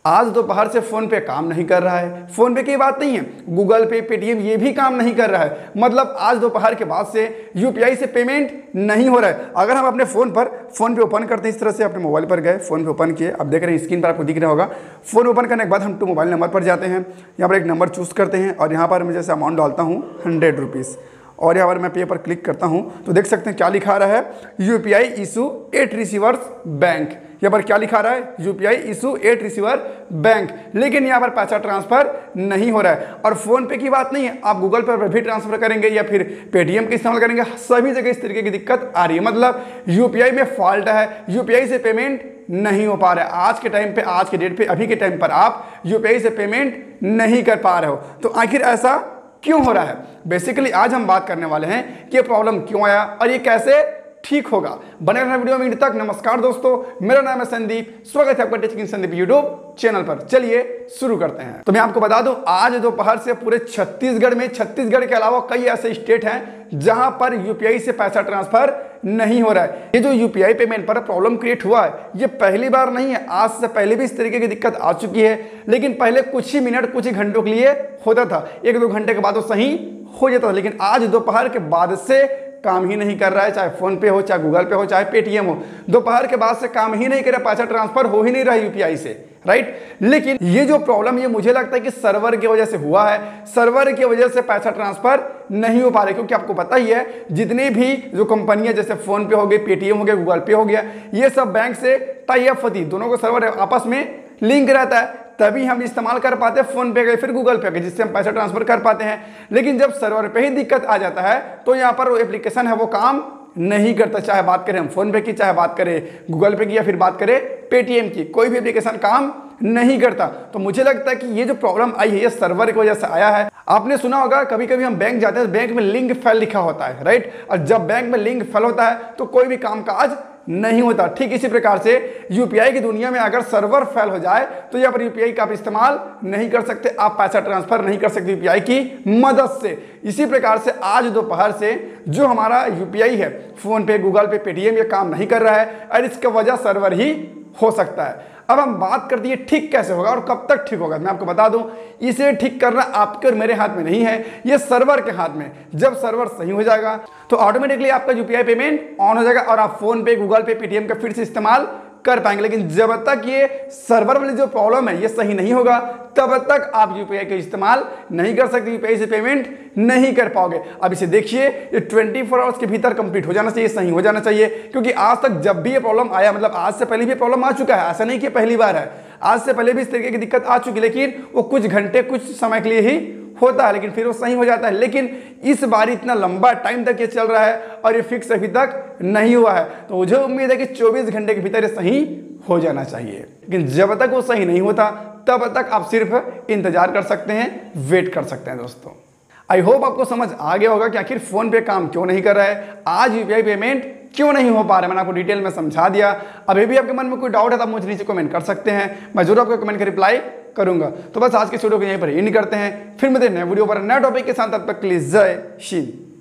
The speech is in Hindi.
आज दोपहर से फोन पे काम नहीं कर रहा है। फोन पे की बात नहीं है, गूगल पे, पेटीएम ये भी काम नहीं कर रहा है। मतलब आज दोपहर के बाद से यूपीआई से पेमेंट नहीं हो रहा है। अगर हम अपने फोन पे ओपन करते हैं, इस तरह से अपने मोबाइल पर गए, फोन पे ओपन किए, अब देख रहे हैं स्क्रीन पर आपको दिख रहा होगा। फोन ओपन करने के बाद हम टू मोबाइल नंबर पर जाते हैं, यहाँ पर एक नंबर चूज करते हैं और यहाँ पर मैं जैसे अमाउंट डालता हूँ 100 रुपीज़ और यहाँ पर मैं पे पर क्लिक करता हूँ तो देख सकते हैं क्या लिखा रहा है, यूपीआई इशू 8 रिसीवर्स बैंक। यहाँ पर क्या लिखा रहा है, यूपीआई इशू 8 रिसीवर बैंक, लेकिन यहाँ पर पैसा ट्रांसफर नहीं हो रहा है। और फोन पे की बात नहीं है, आप गूगल पे भी ट्रांसफर करेंगे या फिर पेटीएम का इस्तेमाल करेंगे, सभी जगह इस तरीके की दिक्कत आ रही है। मतलब यूपीआई में फॉल्ट है, यूपीआई से पेमेंट नहीं हो पा रहा है। आज के टाइम पे, आज के डेट पे, अभी के टाइम पर आप यूपीआई से पेमेंट नहीं कर पा रहे हो। तो आखिर ऐसा क्यों हो रहा है? बेसिकली आज हम बात करने वाले हैं कि ये प्रॉब्लम क्यों आया और ये कैसे ठीक होगा। बने रहना वीडियो में तक। नमस्कार दोस्तों, मेरा नाम है संदीप, स्वागत है आपका टेकिंग संदीप यूट्यूब चैनल पर। चलिए शुरू करते हैं। तो मैं आपको बता दूं, आज दोपहर से पूरे छत्तीसगढ़ के अलावा कई ऐसे स्टेट हैं जहां पर यूपीआई से पैसा ट्रांसफर नहीं हो रहा है। ये जो यूपीआई पेमेंट पर प्रॉब्लम क्रिएट हुआ है, ये पहली बार नहीं है, आज से पहले भी इस तरीके की दिक्कत आ चुकी है। लेकिन पहले कुछ ही मिनट, कुछ ही घंटों के लिए होता था, 1-2 घंटे के बाद वो सही हो जाता था। लेकिन आज दोपहर के बाद से काम ही नहीं कर रहा है, चाहे फोन पे हो, चाहे गूगल पे हो, चाहे पेटीएम हो। दोपहर के बाद से काम ही नहीं कर रहा, पैसा ट्रांसफर हो ही नहीं रहा यूपीआई से, राइट। लेकिन ये जो प्रॉब्लम, ये मुझे लगता है कि सर्वर की वजह से हुआ है। सर्वर की वजह से पैसा ट्रांसफर नहीं हो पा रहा, क्योंकि आपको पता ही है जितनी भी जो कंपनियां, जैसे फोन पे हो गई, पेटीएम हो गया, गूगल पे हो गया, ये सब बैंक से टाई अप होती, दोनों को सर्वर आपस में लिंक रहता है, तभी हम इस्तेमाल कर पाते हैं फोन पे गए फिर गूगल पे गए, जिससे हम पैसा ट्रांसफर कर पाते हैं। लेकिन जब सर्वर पे ही दिक्कत आ जाता है तो यहाँ पर वो एप्लीकेशन है वो काम नहीं करता। चाहे बात करें हम फोन पे की, चाहे बात करें गूगल पे की, या फिर बात करें पेटीएम की, कोई भी एप्लीकेशन काम नहीं करता। तो मुझे लगता है कि ये जो प्रॉब्लम आई है, ये सर्वर की वजह से आया है। आपने सुना होगा, कभी कभी हम बैंक जाते हैं तो बैंक में लिंक फेल लिखा होता है, राइट। और जब बैंक में लिंक फेल होता है तो कोई भी काम काज नहीं होता। ठीक इसी प्रकार से यूपीआई की दुनिया में अगर सर्वर फेल हो जाए तो यहाँ पर यूपीआई का आप इस्तेमाल नहीं कर सकते, आप पैसा ट्रांसफर नहीं कर सकते यूपीआई की मदद से। इसी प्रकार से आज दोपहर से जो हमारा यूपीआई है, फोन पे, गूगल पे, पेटीएम, ये काम नहीं कर रहा है और इसका वजह सर्वर ही हो सकता है। अब हम बात करते हैं ठीक कैसे होगा और कब तक ठीक होगा। मैं आपको बता दूं, इसे ठीक करना आपके और मेरे हाथ में नहीं है, ये सर्वर के हाथ में। जब सर्वर सही हो जाएगा तो ऑटोमेटिकली आपका यूपीआई पेमेंट ऑन हो जाएगा और आप फोन पे, गूगल पे, पेटीएम का फिर से इस्तेमाल कर पाएंगे। लेकिन जब तक ये सर्वर वाली जो प्रॉब्लम है ये सही नहीं होगा, तब तक आप यूपीआई का इस्तेमाल नहीं कर सकते, यूपीआई से पेमेंट नहीं कर पाओगे। अब इसे देखिए, ये 24 आवर्स के भीतर कंप्लीट हो जाना चाहिए, सही हो जाना चाहिए। क्योंकि आज तक जब भी ये प्रॉब्लम आया, मतलब आज से पहले भी प्रॉब्लम आ चुका है, ऐसा नहीं कि पहली बार है, आज से पहले भी इस तरीके की दिक्कत आ चुकी, लेकिन वो कुछ घंटे, कुछ समय के लिए ही होता है, लेकिन फिर वो सही हो जाता है। लेकिन इस बार इतना लंबा टाइम तक ये चल रहा है और ये फिक्स अभी तक नहीं हुआ है। तो मुझे उम्मीद है कि 24 घंटे के भीतर ये सही हो जाना चाहिए। लेकिन जब तक वो सही नहीं होता तब तक आप सिर्फ इंतजार कर सकते हैं, वेट कर सकते हैं। दोस्तों, आई होप आपको समझ आ गया होगा कि आखिर फोन पे काम क्यों नहीं कर रहा है, आज यूपीआई पेमेंट क्यों नहीं हो पा रहा है। मैंने आपको डिटेल में समझा दिया। अभी भी आपके मन में कोई डाउट है तो आप मुझे नीचे कमेंट कर सकते हैं, मैं जरूर आपको कमेंट का रिप्लाई करूंगा। तो बस आज के वीडियो को यहीं पर एंड करते हैं, फिर मिलते हैं नए वीडियो पर नए टॉपिक के साथ। तब तक के लिए जय श्री।